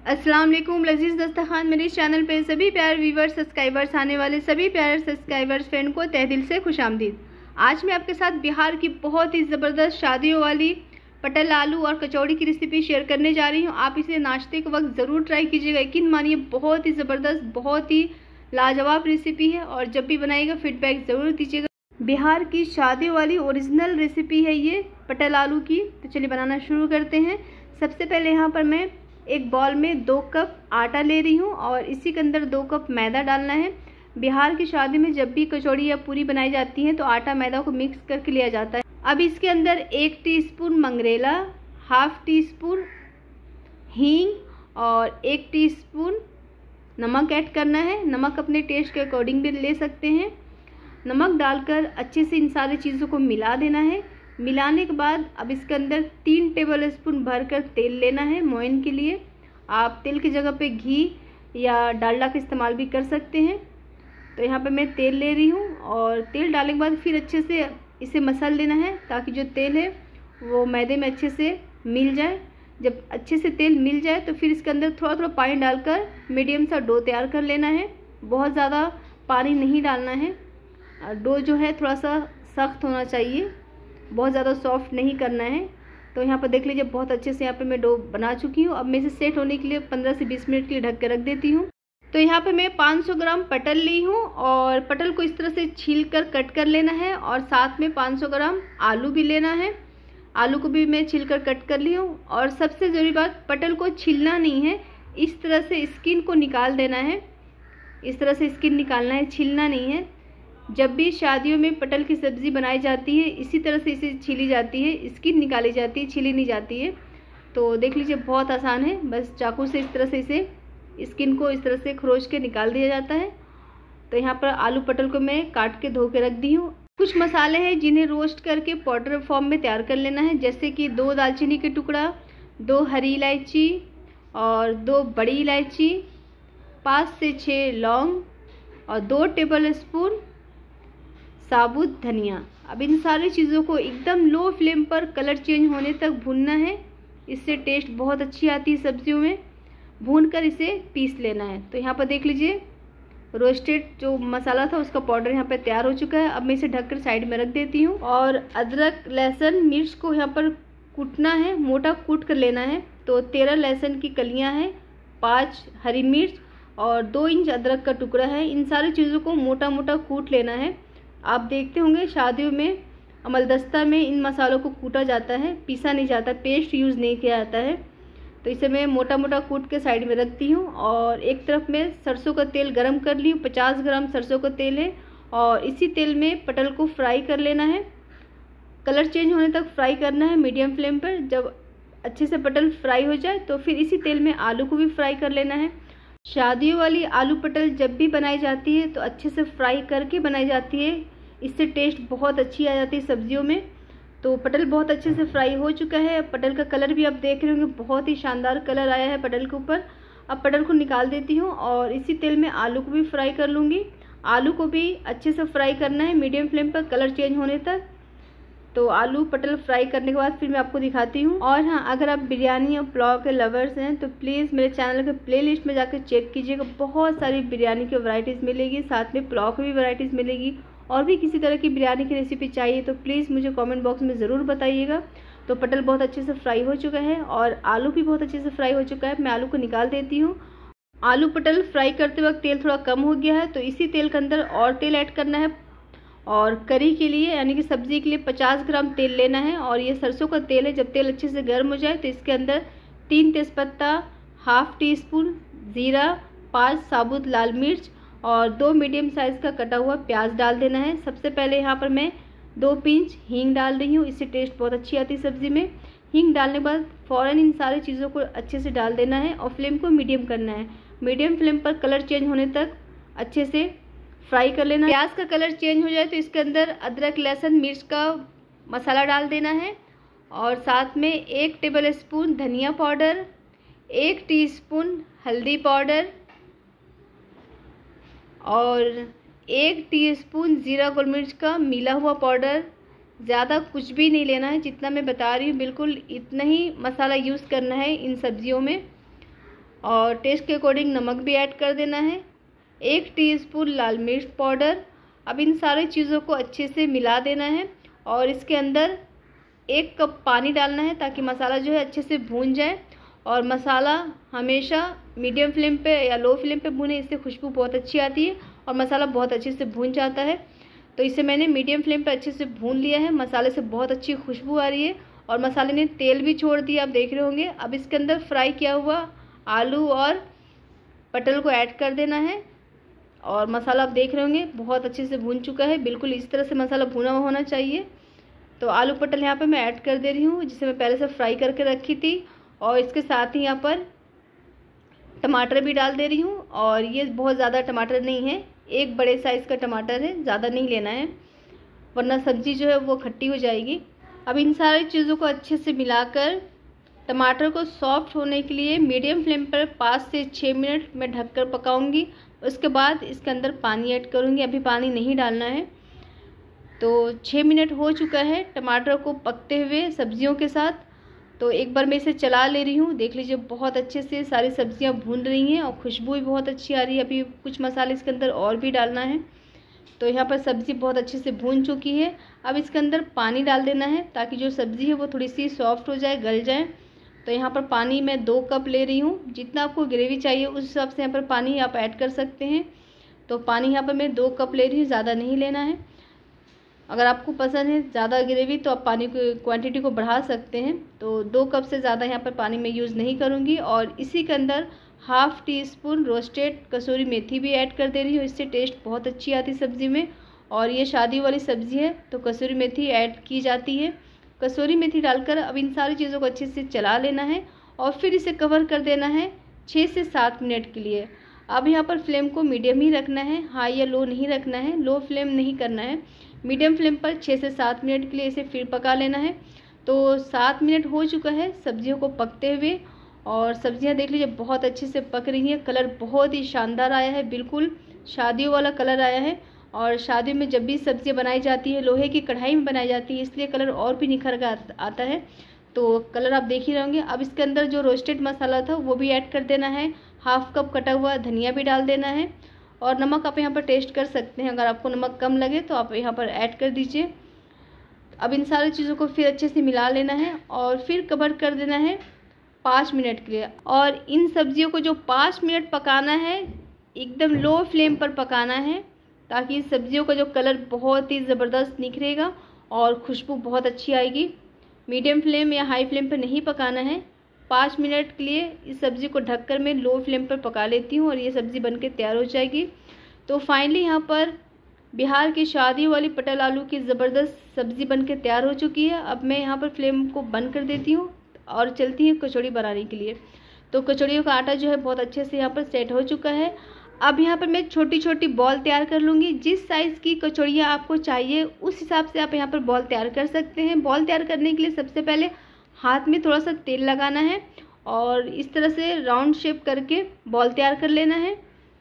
अस्सलाम वालेकुम लजीज़ दस्तरखान। मेरे चैनल पे सभी प्यारे व्यूवर्स सब्सक्राइबर्स, आने वाले सभी प्यारे सब्सक्राइबर्स फ्रेंड को तहे दिल से खुशामदीद। आज मैं आपके साथ बिहार की बहुत ही ज़बरदस्त शादियों वाली पटल आलू और कचौड़ी की रेसिपी शेयर करने जा रही हूँ। आप इसे नाश्ते के वक्त ज़रूर ट्राई कीजिएगा। यकीन मानिए बहुत ही ज़बरदस्त, बहुत ही लाजवाब रेसिपी है और जब भी बनाइएगा फीडबैक ज़रूर दीजिएगा। बिहार की शादियों वाली ओरिजिनल रेसिपी है ये पटल आलू की। तो चलिए बनाना शुरू करते हैं। सबसे पहले यहाँ पर मैं एक बॉल में 2 कप आटा ले रही हूँ और इसी के अंदर 2 कप मैदा डालना है। बिहार की शादी में जब भी कचौड़ी या पूरी बनाई जाती है तो आटा मैदा को मिक्स करके लिया जाता है। अब इसके अंदर 1 टीस्पून मंगरेला, हाफ टी स्पून हींग और 1 टीस्पून नमक ऐड करना है। नमक अपने टेस्ट के अकॉर्डिंग भी ले सकते हैं। नमक डालकर अच्छे से इन सारी चीज़ों को मिला देना है। मिलाने के बाद अब इसके अंदर 3 टेबल स्पून भरकर तेल लेना है मोइन के लिए। आप तेल की जगह पे घी या डालडा का इस्तेमाल भी कर सकते हैं। तो यहाँ पे मैं तेल ले रही हूँ और तेल डालने के बाद फिर अच्छे से इसे मसल देना है ताकि जो तेल है वो मैदे में अच्छे से मिल जाए। जब अच्छे से तेल मिल जाए तो फिर इसके अंदर थोड़ा थोड़ा पानी डालकर मीडियम सा डो तैयार कर लेना है। बहुत ज़्यादा पानी नहीं डालना है। डो जो है थोड़ा सा सख्त होना चाहिए, बहुत ज़्यादा सॉफ्ट नहीं करना है। तो यहाँ पर देख लीजिए बहुत अच्छे से यहाँ पे मैं डो बना चुकी हूँ। अब मैं इसे सेट होने के लिए 15 से 20 मिनट के लिए ढक के रख देती हूँ। तो यहाँ पे मैं 500 ग्राम पटल ली हूँ और पटल को इस तरह से छील कर कट कर लेना है और साथ में 500 ग्राम आलू भी लेना है। आलू को भी मैं छील कर कट कर ली हूँ। और सबसे ज़रूरी बात, पटल को छीलना नहीं है, इस तरह से स्किन को निकाल देना है। इस तरह से स्किन निकालना है, छीलना नहीं है। जब भी शादियों में पटल की सब्ज़ी बनाई जाती है इसी तरह से इसे छीली जाती है, स्किन निकाली जाती है, छीली नहीं जाती है। तो देख लीजिए बहुत आसान है, बस चाकू से इस तरह से इसे स्किन को इस तरह से खरोच के निकाल दिया जाता है। तो यहाँ पर आलू पटल को मैं काट के धो के रख दी हूँ। कुछ मसाले हैं जिन्हें रोस्ट करके पाउडर फॉर्म में तैयार कर लेना है, जैसे कि 2 दालचीनी के टुकड़ा, 2 हरी इलायची और 2 बड़ी इलायची, 5 से 6 लौंग और 2 टेबल स्पून साबुत धनिया। अब इन सारी चीज़ों को एकदम लो फ्लेम पर कलर चेंज होने तक भूनना है। इससे टेस्ट बहुत अच्छी आती है सब्जियों में। भूनकर इसे पीस लेना है। तो यहाँ पर देख लीजिए रोस्टेड जो मसाला था उसका पाउडर यहाँ पर तैयार हो चुका है। अब मैं इसे ढककर साइड में रख देती हूँ। और अदरक, लहसुन, मिर्च को यहाँ पर कूटना है, मोटा कूट कर लेना है। तो 13 लहसुन की कलियाँ हैं, 5 हरी मिर्च और 2 इंच अदरक का टुकड़ा है। इन सारी चीज़ों को मोटा मोटा कूट लेना है। आप देखते होंगे शादियों में अमलदस्ता में इन मसालों को कूटा जाता है, पीसा नहीं जाता, पेस्ट यूज़ नहीं किया जाता है। तो इसे मैं मोटा मोटा कूट के साइड में रखती हूँ। और एक तरफ में सरसों का तेल गरम कर ली हूँ, 50 ग्राम सरसों का तेल है और इसी तेल में पटल को फ्राई कर लेना है। कलर चेंज होने तक फ्राई करना है मीडियम फ्लेम पर। जब अच्छे से पटल फ्राई हो जाए तो फिर इसी तेल में आलू को भी फ्राई कर लेना है। शादियों वाली आलू पटल जब भी बनाई जाती है तो अच्छे से फ्राई करके बनाई जाती है, इससे टेस्ट बहुत अच्छी आ जाती है सब्जियों में। तो पटल बहुत अच्छे से फ्राई हो चुका है। पटल का कलर भी आप देख रहे होंगे, बहुत ही शानदार कलर आया है पटल के ऊपर। अब पटल को निकाल देती हूँ और इसी तेल में आलू को भी फ्राई कर लूँगी। आलू को भी अच्छे से फ्राई करना है मीडियम फ्लेम पर कलर चेंज होने तक। तो आलू पटल फ्राई करने के बाद फिर मैं आपको दिखाती हूँ। और हाँ, अगर आप बिरयानी और पुलाव के लवर्स हैं तो प्लीज़ मेरे चैनल के प्लेलिस्ट में जाकर चेक कीजिएगा। बहुत सारी बिरयानी की वैरायटीज़ मिलेगी, साथ में पुलाव की भी वैरायटीज़ मिलेगी। और भी किसी तरह की बिरयानी की रेसिपी चाहिए तो प्लीज़ मुझे कमेंट बॉक्स में ज़रूर बताइएगा। तो पटल बहुत अच्छे से फ्राई हो चुका है और आलू भी बहुत अच्छे से फ्राई हो चुका है। मैं आलू को निकाल देती हूँ। आलू पटल फ्राई करते वक्त तेल थोड़ा कम हो गया है तो इसी तेल के अंदर और तेल ऐड करना है। और करी के लिए यानी कि सब्ज़ी के लिए 50 ग्राम तेल लेना है और ये सरसों का तेल है। जब तेल अच्छे से गर्म हो जाए तो इसके अंदर 3 तेज़पत्ता, हाफ टी स्पून ज़ीरा, 5 साबुत लाल मिर्च और 2 मीडियम साइज़ का कटा हुआ प्याज डाल देना है। सबसे पहले यहाँ पर मैं 2 पिंच हींग डाल रही हूँ, इससे टेस्ट बहुत अच्छी आती है सब्ज़ी में। हींग डालने के बाद फ़ौरन इन सारी चीज़ों को अच्छे से डाल देना है और फ्लेम को मीडियम करना है। मीडियम फ्लेम पर कलर चेंज होने तक अच्छे से फ्राई कर लेना। प्याज का कलर चेंज हो जाए तो इसके अंदर अदरक, लहसुन, मिर्च का मसाला डाल देना है और साथ में 1 टेबल स्पून धनिया पाउडर, 1 टीस्पून हल्दी पाउडर और 1 टीस्पून ज़ीरा गोल मिर्च का मिला हुआ पाउडर। ज़्यादा कुछ भी नहीं लेना है, जितना मैं बता रही हूँ बिल्कुल इतना ही मसाला यूज़ करना है इन सब्जियों में। और टेस्ट के अकॉर्डिंग नमक भी ऐड कर देना है। 1 टीस्पून लाल मिर्च पाउडर। अब इन सारी चीज़ों को अच्छे से मिला देना है और इसके अंदर 1 कप पानी डालना है ताकि मसाला जो है अच्छे से भून जाए। और मसाला हमेशा मीडियम फ्लेम पे या लो फ्लेम पे भूने, इससे खुशबू बहुत अच्छी आती है और मसाला बहुत अच्छे से भून जाता है। तो इसे मैंने मीडियम फ्लेम पे अच्छे से भून लिया है। मसाले से बहुत अच्छी खुशबू आ रही है और मसाले ने तेल भी छोड़ दिया, आप देख रहे होंगे। अब इसके अंदर फ्राई किया हुआ आलू और पटल को ऐड कर देना है और मसाला आप देख रहे होंगे बहुत अच्छे से भून चुका है। बिल्कुल इस तरह से मसाला भुना हुआ होना चाहिए। तो आलू पटल यहाँ पे मैं ऐड कर दे रही हूँ, जिसे मैं पहले से फ्राई करके रखी थी। और इसके साथ ही यहाँ पर टमाटर भी डाल दे रही हूँ। और ये बहुत ज़्यादा टमाटर नहीं है, 1 बड़े साइज़ का टमाटर है, ज़्यादा नहीं लेना है वरना सब्ज़ी जो है वो खट्टी हो जाएगी। अब इन सारी चीज़ों को अच्छे से मिलाकर टमाटर को सॉफ्ट होने के लिए मीडियम फ्लेम पर 5 से 6 मिनट मैं ढककर पकाऊंगी। उसके बाद इसके अंदर पानी ऐड करूंगी, अभी पानी नहीं डालना है। तो 6 मिनट हो चुका है टमाटर को पकते हुए सब्जियों के साथ। तो एक बार मैं इसे चला ले रही हूँ, देख लीजिए बहुत अच्छे से सारी सब्जियाँ भून रही हैं और खुशबू भी बहुत अच्छी आ रही है। अभी कुछ मसाले इसके अंदर और भी डालना है। तो यहाँ पर सब्ज़ी बहुत अच्छे से भून चुकी है। अब इसके अंदर पानी डाल देना है ताकि जो सब्ज़ी है वो थोड़ी सी सॉफ्ट हो जाए, गल जाए। तो यहाँ पर पानी मैं 2 कप ले रही हूँ। जितना आपको ग्रेवी चाहिए उस हिसाब से यहाँ पर पानी आप ऐड कर सकते हैं। तो पानी यहाँ पर मैं 2 कप ले रही हूँ, ज़्यादा नहीं लेना है। अगर आपको पसंद है ज़्यादा ग्रेवी तो आप पानी की क्वांटिटी को बढ़ा सकते हैं। तो 2 कप से ज़्यादा यहाँ पर पानी मैं यूज़ नहीं करूँगी। और इसी के अंदर 1/2 टीस्पून रोस्टेड कसूरी मेथी भी ऐड कर दे रही हूँ, इससे टेस्ट बहुत अच्छी आती है सब्ज़ी में। और ये शादी वाली सब्ज़ी है तो कसूरी मेथी ऐड की जाती है। कसूरी मेथी डालकर अब इन सारी चीज़ों को अच्छे से चला लेना है और फिर इसे कवर कर देना है 6 से 7 मिनट के लिए। अब यहाँ पर फ्लेम को मीडियम ही रखना है, हाई या लो नहीं रखना है, लो फ्लेम नहीं करना है। मीडियम फ्लेम पर 6 से 7 मिनट के लिए इसे फिर पका लेना है। तो 7 मिनट हो चुका है सब्जियों को पकते हुए और सब्जियां देख लीजिए बहुत अच्छे से पक रही हैं। कलर बहुत ही शानदार आया है, बिल्कुल शादियों वाला कलर आया है। और शादी में जब भी सब्जियां बनाई जाती है लोहे की कढ़ाई में बनाई जाती है, इसलिए कलर और भी निखर कर आता है। तो कलर आप देख ही रहे होंगे। अब इसके अंदर जो रोस्टेड मसाला था वो भी ऐड कर देना है। 1/2 कप कटा हुआ धनिया भी डाल देना है। और नमक आप यहाँ पर टेस्ट कर सकते हैं, अगर आपको नमक कम लगे तो आप यहाँ पर ऐड कर दीजिए। अब इन सारी चीज़ों को फिर अच्छे से मिला लेना है और फिर कवर कर देना है 5 मिनट के लिए। और इन सब्जियों को जो 5 मिनट पकाना है एकदम लो फ्लेम पर पकाना है ताकि इस सब्जियों का जो कलर बहुत ही ज़बरदस्त निखरेगा और खुशबू बहुत अच्छी आएगी। मीडियम फ्लेम या हाई फ्लेम पर नहीं पकाना है। 5 मिनट के लिए इस सब्ज़ी को ढककर मैं लो फ्लेम पर पका लेती हूँ और ये सब्ज़ी बनके तैयार हो जाएगी। तो फाइनली यहाँ पर बिहार की शादी वाली पटल आलू की ज़बरदस्त सब्ज़ी बनके तैयार हो चुकी है। अब मैं यहाँ पर फ्लेम को बंद कर देती हूँ और चलती है कचौड़ी बनाने के लिए। तो कचौड़ियों का आटा जो है बहुत अच्छे से यहाँ पर सेट हो चुका है। अब यहाँ पर मैं छोटी छोटी बॉल तैयार कर लूँगी। जिस साइज़ की कचौड़ियाँ आपको चाहिए उस हिसाब से आप यहाँ पर बॉल तैयार कर सकते हैं। बॉल तैयार करने के लिए सबसे पहले हाथ में थोड़ा सा तेल लगाना है और इस तरह से राउंड शेप करके बॉल तैयार कर लेना है।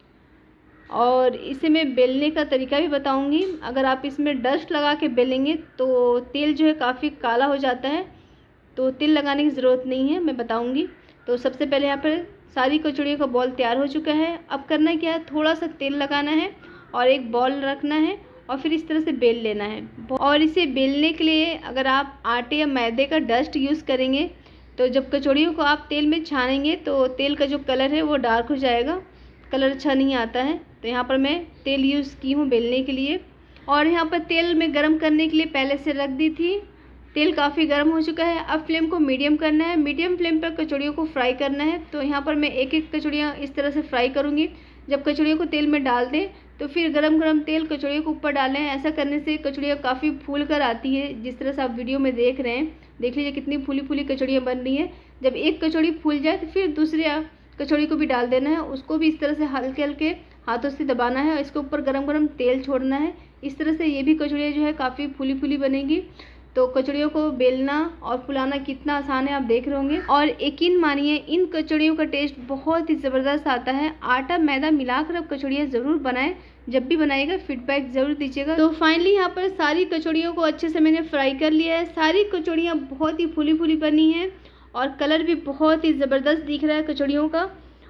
और इसे मैं बेलने का तरीका भी बताऊंगी। अगर आप इसमें डस्ट लगा के बेलेंगे तो तेल जो है काफ़ी काला हो जाता है, तो तेल लगाने की ज़रूरत नहीं है, मैं बताऊंगी। तो सबसे पहले यहाँ पर सारी कचौड़ियों का बॉल तैयार हो चुका है। अब करना क्या है, थोड़ा सा तेल लगाना है और एक बॉल रखना है और फिर इस तरह से बेल लेना है। और इसे बेलने के लिए अगर आप आटे या मैदे का डस्ट यूज़ करेंगे तो जब कचौड़ियों को आप तेल में छानेंगे तो तेल का जो कलर है वो डार्क हो जाएगा, कलर अच्छा नहीं आता है। तो यहाँ पर मैं तेल यूज़ की हूँ बेलने के लिए। और यहाँ पर तेल में गरम करने के लिए पहले से रख दी थी। तेल काफ़ी गर्म हो चुका है। अब फ्लेम को मीडियम करना है, मीडियम फ्लेम पर कचौड़ियों को फ्राई करना है। तो यहाँ पर मैं एक एक कचौड़ियाँ इस तरह से फ्राई करूँगी। जब कचौड़ियों को तेल में डाल दें तो फिर गरम गरम तेल कचौड़ियों के ऊपर डालें। ऐसा करने से कचौड़ियाँ काफ़ी फूल कर आती है, जिस तरह से आप वीडियो में देख रहे हैं। देख लीजिए कितनी फूली फूली कचौड़ियाँ बन रही हैं। जब एक कचौड़ी फूल जाए तो फिर दूसरी कचौड़ी को भी डाल देना है, उसको भी इस तरह से हल्के हल्के हाथों से दबाना है और इसके ऊपर गरम गरम तेल छोड़ना है। इस तरह से ये भी कचौड़ियाँ जो है काफ़ी फूली फूली बनेगी। तो कचौड़ियों को बेलना और फुलाना कितना आसान है आप देख रहे होंगे। और यकीन मानिए इन कचौड़ियों का टेस्ट बहुत ही ज़बरदस्त आता है। आटा मैदा मिलाकर आप कचौड़ियाँ ज़रूर बनाएं, जब भी बनाइएगा फीडबैक ज़रूर दीजिएगा। तो फाइनली यहाँ पर सारी कचौड़ियों को अच्छे से मैंने फ्राई कर लिया है। सारी कचौड़ियाँ बहुत ही फूली फूली बनी हैं और कलर भी बहुत ही ज़बरदस्त दिख रहा है कचौड़ियों का।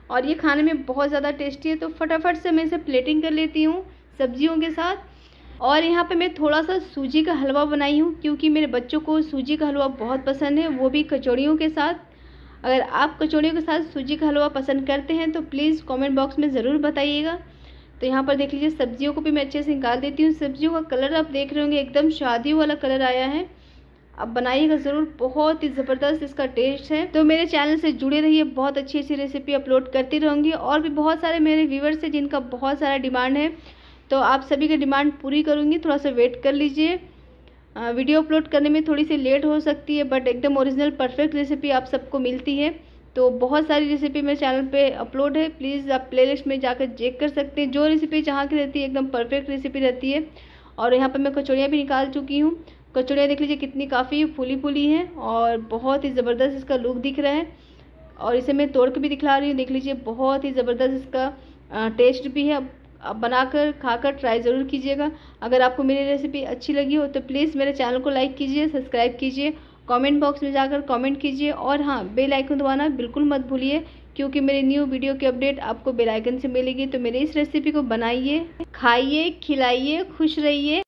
और ये खाने में बहुत ज़्यादा टेस्टी है। तो फटाफट से मैं इसे प्लेटिंग कर लेती हूँ सब्जियों के साथ। और यहाँ पे मैं थोड़ा सा सूजी का हलवा बनाई हूँ, क्योंकि मेरे बच्चों को सूजी का हलवा बहुत पसंद है, वो भी कचौड़ियों के साथ। अगर आप कचौड़ियों के साथ सूजी का हलवा पसंद करते हैं तो प्लीज़ कमेंट बॉक्स में ज़रूर बताइएगा। तो यहाँ पर देख लीजिए सब्जियों को भी मैं अच्छे से निकाल देती हूँ। सब्जियों का कलर आप देख रहे होंगे एकदम शादियों वाला कलर आया है। आप बनाइएगा ज़रूर, बहुत ही ज़बरदस्त इसका टेस्ट है। तो मेरे चैनल से जुड़े रहिए, बहुत अच्छी अच्छी रेसिपी अपलोड करती रहूँगी। और भी बहुत सारे मेरे व्यूवर्स हैं जिनका बहुत सारा डिमांड है, तो आप सभी की डिमांड पूरी करूँगी। थोड़ा सा वेट कर लीजिए। वीडियो अपलोड करने में थोड़ी सी लेट हो सकती है, बट एकदम ओरिजिनल परफेक्ट रेसिपी आप सबको मिलती है। तो बहुत सारी रेसिपी मेरे चैनल पे अपलोड है, प्लीज़ आप प्लेलिस्ट में जाकर चेक कर सकते हैं। जो रेसिपी जहाँ की रहती है एकदम परफेक्ट रेसिपी रहती है। और यहाँ पे मैं कचौड़ियाँ भी निकाल चुकी हूँ। कचौड़ियाँ देख लीजिए कितनी काफ़ी फूली फूली हैं और बहुत ही ज़बरदस्त इसका लुक दिख रहा है। और इसे मैं तोड़ के भी दिखला रही हूँ, देख लीजिए बहुत ही ज़बरदस्त इसका टेस्ट भी है। आप बनाकर खाकर ट्राई ज़रूर कीजिएगा। अगर आपको मेरी रेसिपी अच्छी लगी हो तो प्लीज़ मेरे चैनल को लाइक कीजिए, सब्सक्राइब कीजिए, कमेंट बॉक्स में जाकर कमेंट कीजिए। और हाँ, बेल आइकन दबाना बिल्कुल मत भूलिए, क्योंकि मेरे न्यू वीडियो की अपडेट आपको बेल आइकन से मिलेगी। तो मेरी इस रेसिपी को बनाइए, खाइए, खिलाइए, खुश रहिए।